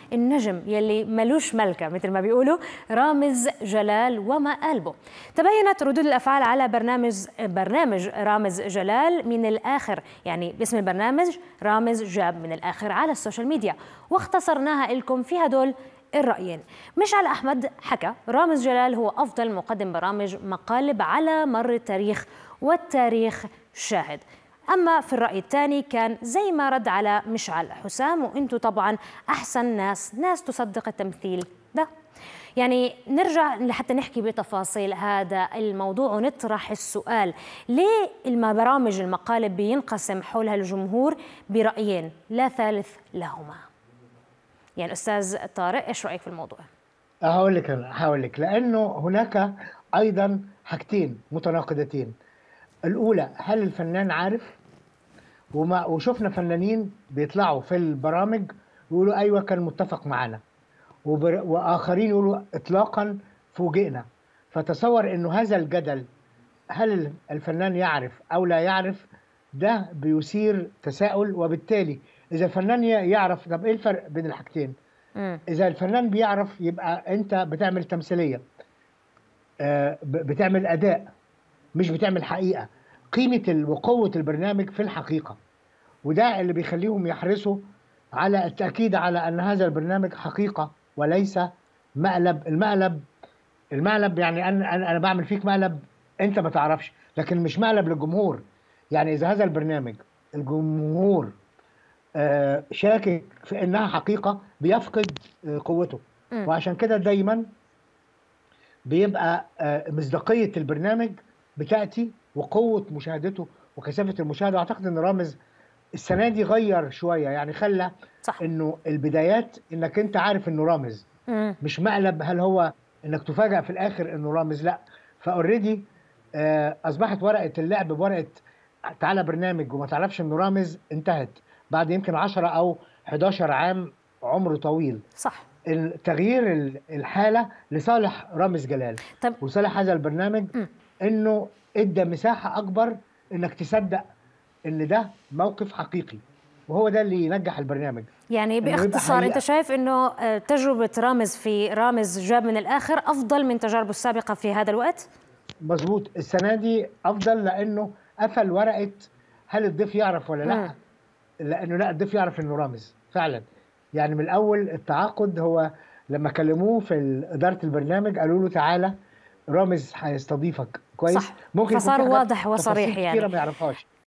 النجم يلي ملوش ملكة مثل ما بيقولوا رامز جلال وما قلبه. تبينت ردود الأفعال على برنامج رامز جلال من الآخر، يعني باسم البرنامج رامز جاب من الآخر على السوشيال ميديا، واختصرناها لكم في هدول الرأيين. مشعل أحمد حكى رامز جلال هو أفضل مقدم برامج مقالب على مر التاريخ والتاريخ شاهد. أما في الرأي الثاني كان زي ما رد على مشعل حسام، وإنتوا طبعا أحسن ناس تصدق التمثيل ده. يعني نرجع لحتى نحكي بتفاصيل هذا الموضوع ونطرح السؤال، ليه برامج المقالب بينقسم حولها الجمهور برأيين لا ثالث لهما؟ يعني أستاذ طارق، إيش رأيك في الموضوع؟ هقول لك لأنه هناك أيضا حاجتين متناقضتين. الأولى، هل الفنان عارف؟ وشفنا فنانين بيطلعوا في البرامج يقولوا أيوة كان متفق معنا، وآخرين يقولوا إطلاقا فوجئنا. فتصور إنه هذا الجدل، هل الفنان يعرف أو لا يعرف، ده بيثير تساؤل. وبالتالي إذا الفنان يعرف، طب إيه الفرق بين الحاجتين؟ إذا الفنان بيعرف يبقى أنت بتعمل تمثيلية، بتعمل أداء، مش بتعمل حقيقة. قيمة وقوة البرنامج في الحقيقة، وده اللي بيخليهم يحرصوا على التأكيد على أن هذا البرنامج حقيقة وليس مقلب. المقلب يعني أنا بعمل فيك مقلب أنت ما تعرفش، لكن مش مقلب للجمهور. يعني إذا هذا البرنامج الجمهور شاكك في أنها حقيقة بيفقد قوته. وعشان كده دايما بيبقى مصداقية البرنامج بتأتي وقوة مشاهدته وكثافة المشاهدة. أعتقد أن رامز السنة دي غير شوية، يعني خلى إنه البدايات إنك أنت عارف إنه رامز، مش مقلب. هل هو إنك تفاجأ في الآخر إنه رامز؟ لا. فأوريدي أصبحت ورقة اللعب بورقة تعالى برنامج وما تعرفش إنه رامز انتهت بعد يمكن 10 أو 11 عام، عمره طويل. صح. تغيير الحالة لصالح رامز جلال وصالح هذا البرنامج، إنه إدى مساحة أكبر إنك تصدق إن ده موقف حقيقي، وهو ده اللي ينجح البرنامج. يعني باختصار أنت شايف إنه تجربة رامز جاب من الآخر أفضل من تجاربه السابقة في هذا الوقت؟ مظبوط. السنة دي أفضل لأنه قفل ورقة هل الضيف يعرف ولا لا. لأنه لا، الضيف يعرف إنه رامز فعلا. يعني من الأول التعاقد، هو لما كلموه في إدارة البرنامج قالوا له تعالى رامز هيستضيفك كويس. صح. ممكن فصار واضح وصريح، يعني ما يعرفهاش.